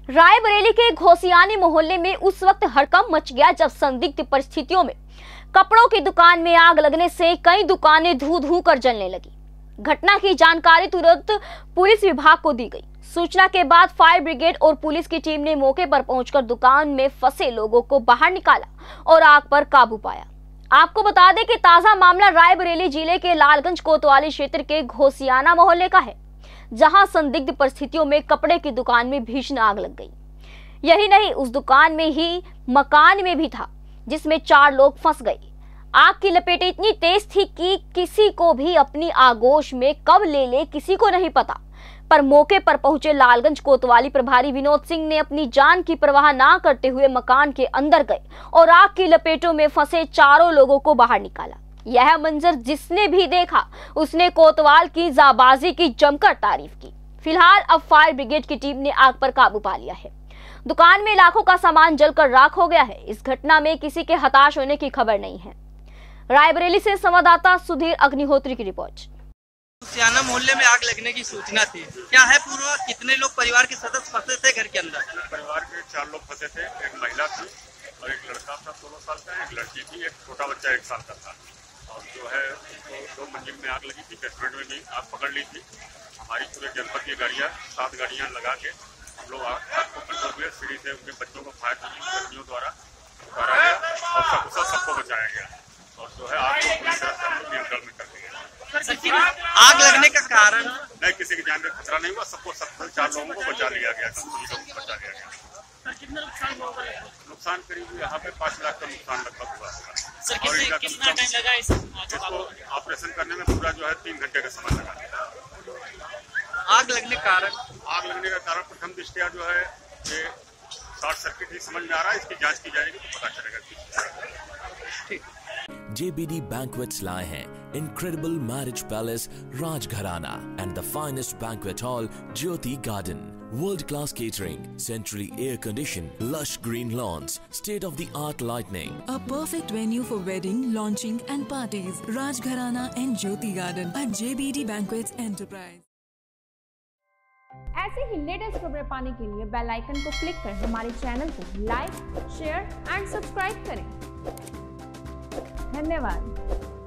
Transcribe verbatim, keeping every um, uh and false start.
रायबरेली के घोसियानी मोहल्ले में उस वक्त हड़कंप मच गया जब संदिग्ध परिस्थितियों में कपड़ों की दुकान में आग लगने से कई दुकानें धू धू कर जलने लगी। घटना की जानकारी तुरंत पुलिस विभाग को दी गई। सूचना के बाद फायर ब्रिगेड और पुलिस की टीम ने मौके पर पहुंचकर दुकान में फंसे लोगों को बाहर निकाला और आग पर काबू पाया। आपको बता दें कि ताजा मामला रायबरेली जिले के लालगंज कोतवाली क्षेत्र के घोसियाना मोहल्ले का है, जहां संदिग्ध परिस्थितियों में कपड़े की दुकान में भीषण आग लग गई। यही नहीं, उस दुकान में ही मकान में भी था जिसमें चार लोग फंस गए। आग की लपेटें इतनी तेज थी कि किसी को भी अपनी आगोश में कब ले ले किसी को नहीं पता। पर मौके पर पहुंचे लालगंज कोतवाली प्रभारी विनोद सिंह ने अपनी जान की परवाह ना करते हुए मकान के अंदर गए और आग की लपेटों में फंसे चारों लोगों को बाहर निकाला। यह मंजर जिसने भी देखा उसने कोतवाल की जाबाजी की जमकर तारीफ की। फिलहाल अब फायर ब्रिगेड की टीम ने आग पर काबू पा लिया है। दुकान में लाखों का सामान जलकर राख हो गया है। इस घटना में किसी के हताश होने की खबर नहीं है। रायबरेली से संवाददाता सुधीर अग्निहोत्री की रिपोर्ट। घोसियाना मोहल्ले में आग लगने की सूचना थी, क्या है पूर्व? कितने लोग परिवार के सदस्य फंसे थे घर के अंदर? परिवार के चार लोग फंसे थे। एक महिला थी और एक लड़का था सोलह साल का, एक लड़की थी, एक छोटा बच्चा एक साल का था। और जो है तो दो मंजिल में आग लगी थी। बेसमेंट में भी आग पकड़ ली थी। हमारी पूरे जनपद की गाड़ियाँ सात गाड़ियाँ लगा के हम लोग आग आग को कंट्रोल किया। सीढ़ी से उनके बच्चों को फायर कर्मियों द्वारा उतारा गया और सबको सबको बचाया गया। और जो है आग को पूरी तरह से हम लोग नियंत्रण में कर दिया। आग लगने का कारण नहीं, किसी की जान का खतरा नहीं हुआ। सबको सब चार लोगों को बचा लिया गया, लोगों को बचा लिया गया। कितना नुकसान हुआ? नुकसान करीब यहाँ पे पाँच लाख का नुकसान लगभग हुआ। सर, कितने कितना टाइम लगा इस इसको ऑपरेशन करने में? पूरा जो है तीन घंटे का समय लगा। आग लगने का कारण आग लगने का कारण प्रथम दृष्टया जो है ये शॉर्ट सर्किट ही समझ में आ रहा है। इसकी जांच की जाएगी तो पता चलेगा। ठीक। J B D Banquets लाए हैं Incredible Marriage Palace Rajgharana and the finest banquet hall Jyoti Garden. World-class catering, centrally air-conditioned, lush green lawns, state-of-the-art lighting. A perfect venue for wedding, launching and parties. Rajgharana and Jyoti Garden at J B D Banquets Enterprise. ऐसे ही latest खबरें पाने के लिए bell icon को click कर हमारे channel को like, share and subscribe करें। धन्यवाद।